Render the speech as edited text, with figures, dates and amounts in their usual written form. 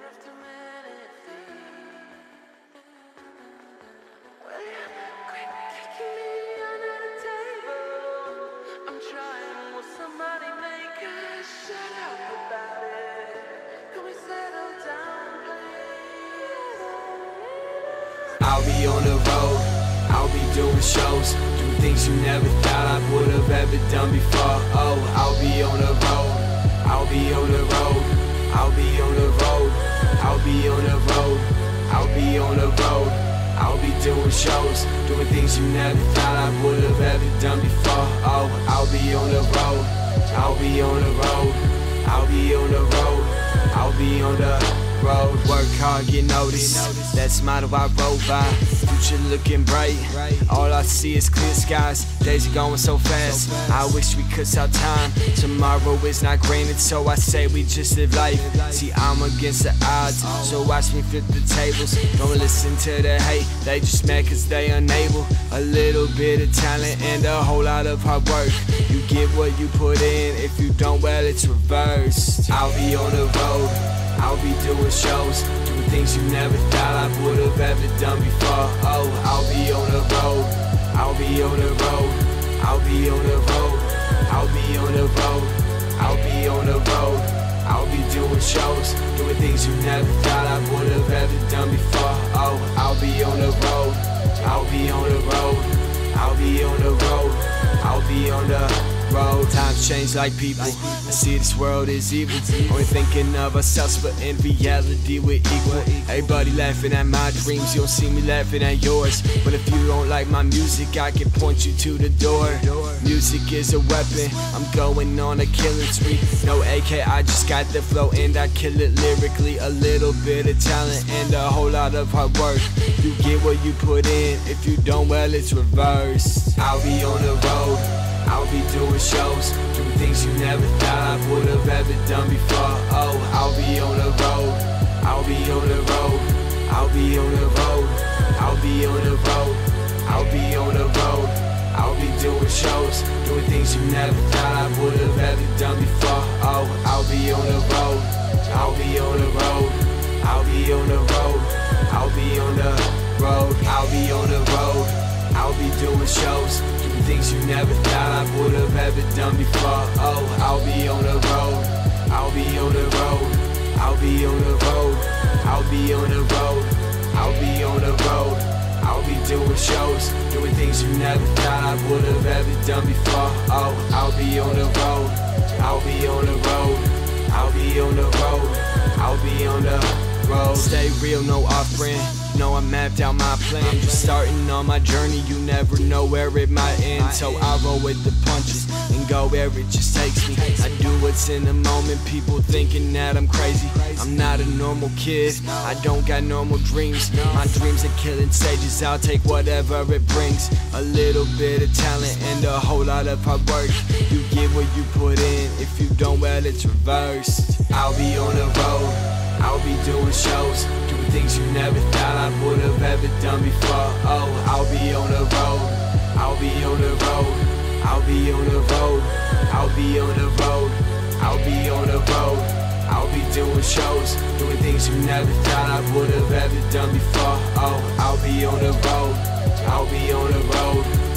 I'll be on the road, I'll be doing shows, doing things you never thought I would have ever done before. Oh, I'll be on the road, I'll be on the road, I'll be on the road, I'll be on the road, I'll be on the road, I'll be doing shows, doing things you never thought I would have ever done before. Oh, I'll be on the road, I'll be on the road, I'll be on the road, I'll be on the road. Work hard, get noticed, that's the motto I roll by. Future looking bright, all I see is clear skies. Days are going so fast, I wish we could stop time. Tomorrow is not granted, so I say we just live life. See, I'm against the odds, so watch me flip the tables. Don't listen to the hate, they just mad cause they unable. A little bit of talent and a whole lot of hard work. You get what you put in, if you don't, well, it's reversed. I'll be on the road, I'll be doing shows, doing things you never thought I would have ever done before. Oh, I'll be on the road, I'll be on the road, I'll be on the road, I'll be on the road, I'll be on the road, I'll be doing shows, doing things you never thought I would have ever done before. Oh, I'll be on the road, I'll be on the road, I'll be on the road, I'll be on the road. Times change like people, I see this world is evil. Only thinking of ourselves, but in reality we're equal. Everybody laughing at my dreams, you don't see me laughing at yours. But if you don't like my music, I can point you to the door. Music is a weapon, I'm going on a killing spree. No AK, I just got the flow and I kill it lyrically. A little bit of talent and a whole lot of hard work. You get what you put in, if you don't, well, it's reversed. I'll be on the road, I'll be doing shows, doing things you never thought I would have ever done before. Oh, I'll be on the road, I'll be on the road, I'll be on the road, I'll be on the road, I'll be on the road, I'll be doing shows, doing things you never thought I would have ever done before. Oh, I'll be on the road, I'll be on the road, I'll be on the road, I'll be on the road, I'll be on the road, I'll be doing shows, doing things you never thought I would have ever done before. Oh, I'll be on the road, I'll be on the road, I'll be on the road, I'll be on the road, I'll be on the road, I'll be doing shows, doing things you never thought I would have ever done before. Oh, I'll be on the road, I'll be on the road, I'll be on the road, I'll be on the road. Stay real, no off-brand. No, I mapped out my plan. I'm just starting on my journey, you never know where it might end. So I roll with the punches and go where it just takes me. I do what's in the moment, people thinking that I'm crazy. I'm not a normal kid, I don't got normal dreams. My dreams are killing stages, I'll take whatever it brings. A little bit of talent and a whole lot of hard work. You get what you put in, if you don't, well, it's reversed. I'll be on the road, I'll be doing shows, doing things you never thought I would have ever done before. Oh, I'll be on the road, I'll be on the road, I'll be on the road, I'll be on the road, I'll be on the road, I'll be doing shows, doing things you never thought I would have ever done before. Oh, I'll be on the road, I'll be on the road,